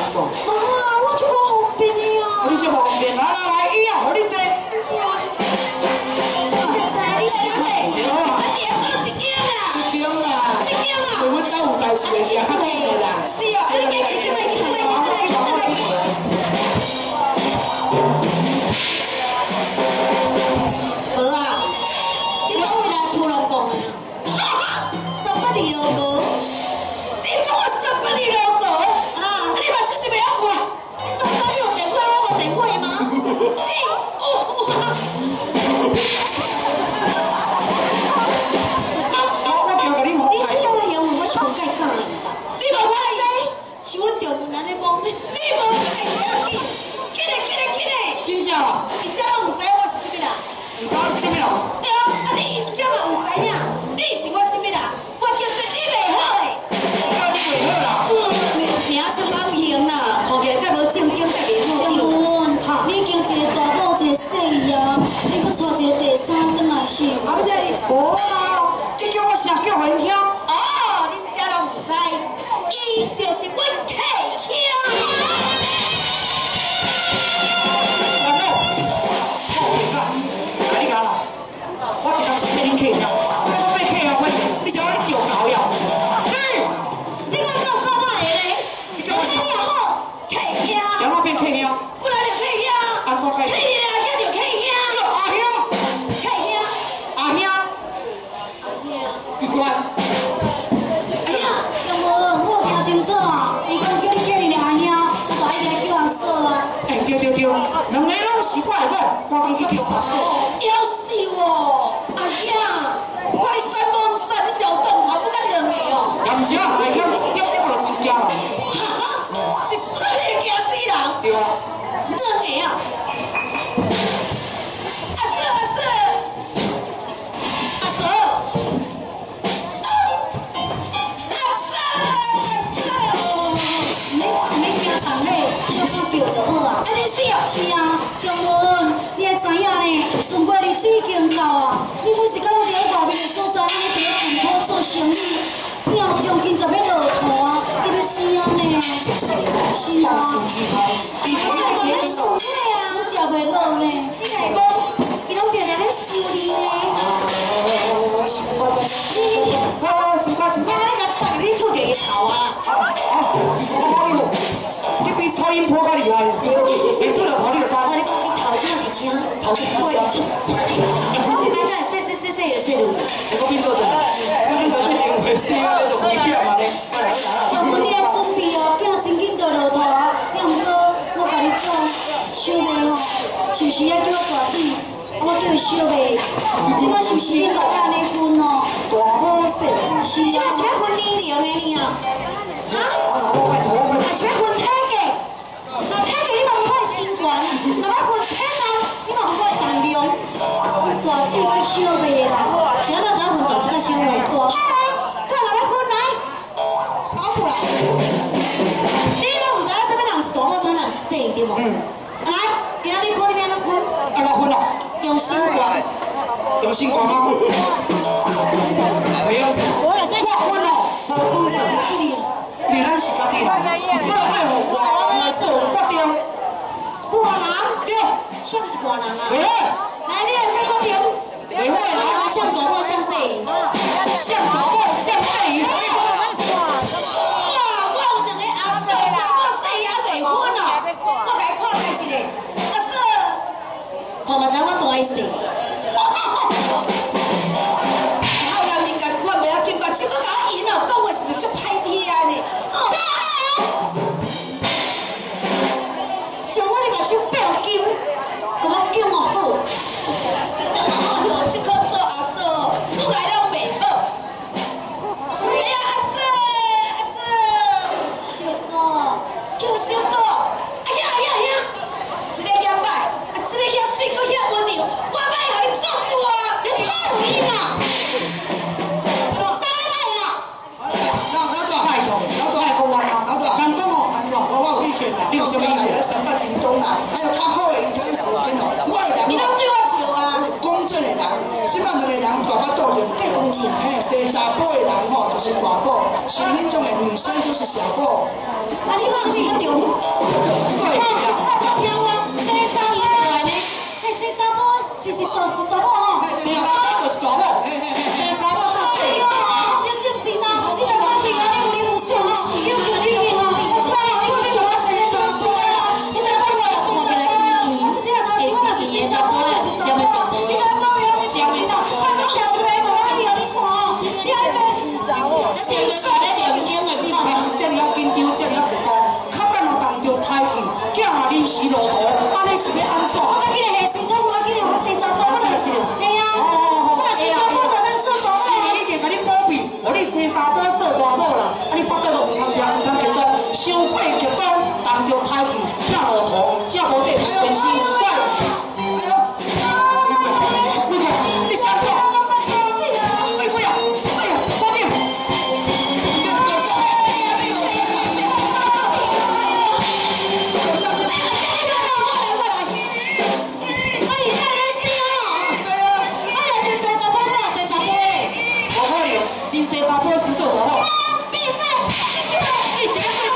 怎？ 妈，我就无方便的啊。 你就无方便，来，伊啊，互你坐。 你想嘞？ 对啊。 你也无一间啦。 一间啦。 一间啦。 因为阮兜有代志，也较紧的啦。 是哦，你赶紧进来。无啊，你讲为来突然讲的啊？三八二路哥，你讲我三八二路哥啊？你嘛真是袂晓看，你当初你有电话，我无电话吗？你我叫个你，你这样的行为我是无介讲的。你无歹势，是阮丈夫安尼讲你，你无歹要紧，起来。 真正哦？ 伊遮拢唔知我是啥物人。 唔知我是啥物人？ 对啊，你遮嘛唔知影，你是我啥物人？我叫做你袂好诶。 叫你袂好啦。 名声安行啦，看起来甲无正经，甲袂好。 将军，你已经一个大某一个细姨啊，你搁带一个第三转来是？ 啊，不是， 无啦，你叫我啥叫互因听？ 哦，恁遮拢唔知，伊就是阮契兄。 我一工是变恁客呀，我变客呀，你想我你钓狗呀？ 你敢讲讲我的咧？你讲你也好，契兄。 想我变客呀？ 本来就契兄。 安怎解释？ 契你啦，叫做契兄。 叫阿兄。 契兄。 阿兄。乖。 哎呀，杨文，我有听清楚啊，伊讲叫你叫你阿兄，我就一直叫阿嫂啊。 哎，对，两个拢是我的某，我讲去叫阿嫂。 夭寿哦，阿兄，我的三帮三，你只有动头，不敢两个哦。 也毋是啊，来讲一点点我就参加啦。 哈，是耍你个惊死人。 对啊。 两个啊。阿嫂， 你惊动嘞，小可叫就好啊。 安尼是哦。 是啊，杨文，你会知影呢？顺过日子已经到啊，你每是敢要伫咧外面的所在，安尼伫咧本土做生意，以后将近就要落土啊，你要死啊呢？是啊。 你讲咧顺体啊？ 我食袂落呢。 你来讲，伊拢定定咧修理呢。 是乖乖。 你， 好，真乖。 你甲送你吐着伊头啊！ 你比蔡英坡较厉害，你拄着头你就猜。 我咧讲，你头怎啊伫遮？ 头是我伫遮。啊，咱洗就洗落。 你讲变倒转？你讲变因为洗啊，你就危险嘛咧。 要不你要准备哦，囝真紧就落土啊。要毋过我甲你讲，小妹吼，是毋是要叫我大姊？我叫伊小妹，即摆是毋是应该安尼分哦？ 大某说， 是啊。 这是要分年龄的呢啊？哈？啊是要分体格？那体格你嘛无法身悬，若要分体重，你嘛无法重量。 大姊跟小妹啦。 谁要甲分大姊甲小妹？好啊，看若要分来，跑过来。你拢有知影什么人是大某，什么人是细对无？来，今仔日看你要怎分？ 安怎分啊？ 用身悬。 用身悬吗？袂晓做。我分哦， 无准十个一年。 你咱是家己人，咱爱互外人来做决定。 外人对， 啥是外人啊？ 袂好。 来，你来做决定。 袂好的来， 像大某像细。 像大某像细姨。 哇，我有两个阿嫂，大某细也袂分哦。我甲伊看在一个，阿嫂，看嘛知我大伊细。好男人间管袂要紧，把手搁甲我赢哦，讲话是足歹听的。像我哩目睭变金，甲我金哦好。哎呦，这颗做阿嫂，出来了袂好。哎呀，阿嫂， 小哥， 叫小哥，哎呀，一个脸歹，一个遐水，搁遐温柔，我歹情。 哎，生查甫的人吼就是大宝，像迄种的女生就是小宝。 啊，你话是较重？ 对啦。 漂亮，生查甫，嘿，生查甫是大某吼， 生查甫就是大宝，嘿嘿嘿，生查某做细。 你信不信啊？你在旁边啊，你有你有钱啊，你有权利的啊，我即摆啊，你看你我生查甫啦，你在旁边啊，我来见伊，我这头前我若是生查甫，我是尖的查甫，你在旁边啊，你信不信啊？我小出来就来让你看哦，这一辈是查某， 是不是在念经的地方？ 这里要紧张，这里要紧张，较等我当着胎气，囝啊临时落土，安尼是要安怎？ 我今日下身体，我今日我生查甫， 这个是。 嘿啊，我若生查甫就当做大是某。 已经甲你保庇，互你生查甫做大某啦，啊你绝对都唔通食，唔通极端，伤过极端，当着胎气，囝落土，正无地是全身怪。哎呦，你看，你想看？哎呀，哎呀，光面。新生查甫先做大某。 比赛，你起来，你起来。